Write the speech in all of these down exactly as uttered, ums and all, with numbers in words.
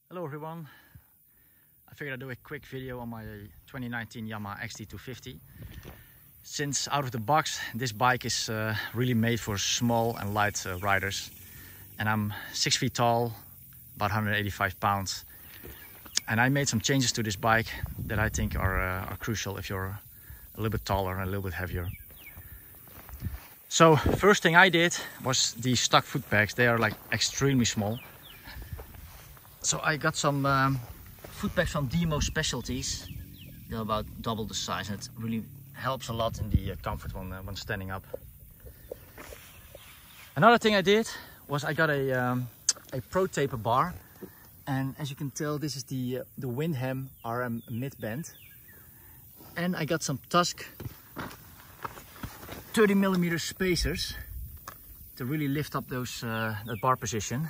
Hello everyone, I figured I'd do a quick video on my twenty nineteen Yamaha X T two fifty. Since out of the box this bike is uh, really made for small and light uh, riders, and I'm six feet tall, about one hundred eighty-five pounds, and I made some changes to this bike that I think are, uh, are crucial if you're a little bit taller and a little bit heavier. So first thing I did was the stock foot pegs. They are like extremely small. So I got some um, foot pegs from Demo Specialties. They're about double the size, and it really helps a lot in the uh, comfort when, uh, when standing up. Another thing I did was I got a, um, a Pro Taper bar, and as you can tell, this is the, uh, the Windham R M mid bend. And I got some Tusk thirty millimeter spacers to really lift up those uh, that bar position.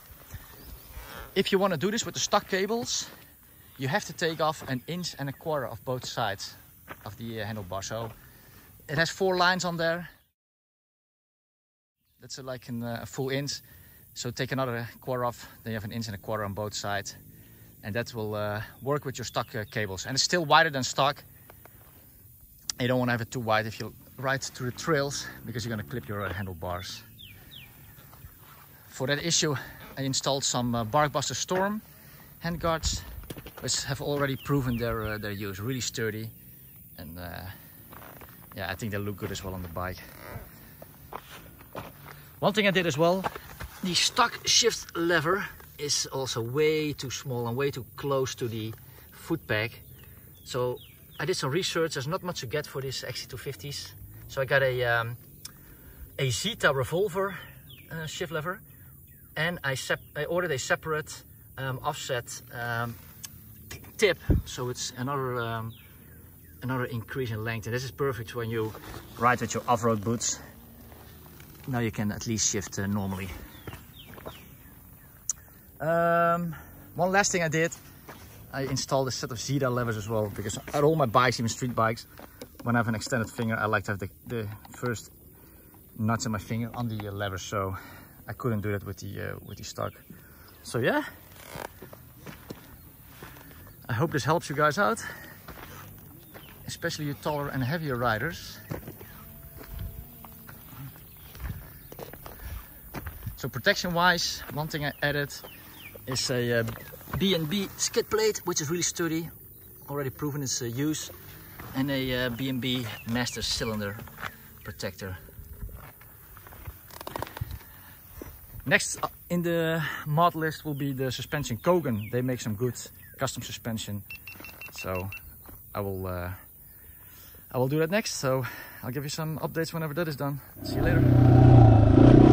If you want to do this with the stock cables, you have to take off an inch and a quarter of both sides of the uh, handlebar. So it has four lines on there. That's uh, like an, uh, a full inch. So take another quarter off, then you have an inch and a quarter on both sides. And that will uh, work with your stock uh, cables. And it's still wider than stock. You don't want to have it too wide if you ride through the trails, because you're going to clip your uh, handlebars. For that issue, I installed some uh, Barkbuster Storm handguards, which have already proven their uh, their use. Really sturdy, and uh, yeah, I think they look good as well on the bike. One thing I did as well, the stock shift lever is also way too small and way too close to the foot peg. So I did some research. There's not much to get for this X T two fifties. So I got a um, a Zeta Revolver uh, shift lever. And I, I ordered a separate um, offset um, tip, so it's another um, another increase in length. And this is perfect when you ride with your off-road boots. Now you can at least shift uh, normally. Um, one last thing I did, I installed a set of Zeta levers as well, because at all my bikes, even street bikes, when I have an extended finger, I like to have the, the first nuts in my finger on the uh, lever. So I couldn't do that with the uh, with the stock. So yeah, I hope this helps you guys out, especially you taller and heavier riders. So protection wise, one thing I added is a uh, B and B skid plate, which is really sturdy, already proven its uh, use, and a uh, B and B master cylinder protector. Next in the mod list will be the suspension. Kogan, they make some good custom suspension, so I will uh, I will do that next. So I'll give you some updates whenever that is done. See you later.